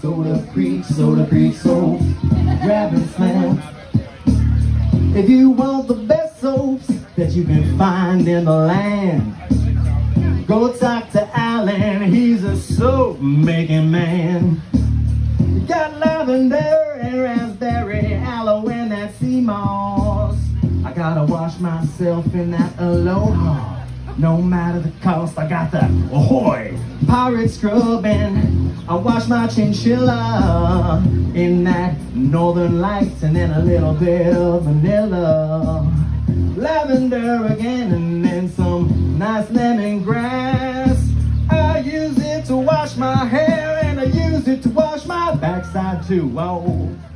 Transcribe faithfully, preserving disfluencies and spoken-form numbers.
Soda Creek, Soda Creek soap, grab and slam. If you want the best soaps that you can find in the land, go talk to Alan, he's a soap making man. You got lavender and raspberry, aloe and that sea moss. I gotta wash myself in that Aloha, no matter the cost. I got the Ahoy pirate scrub and I wash my chinchilla in that Northern Lights and then a little bit of vanilla. Lavender again and then some nice lemongrass. I use it to wash my hair and I use it to wash my backside too. Oh.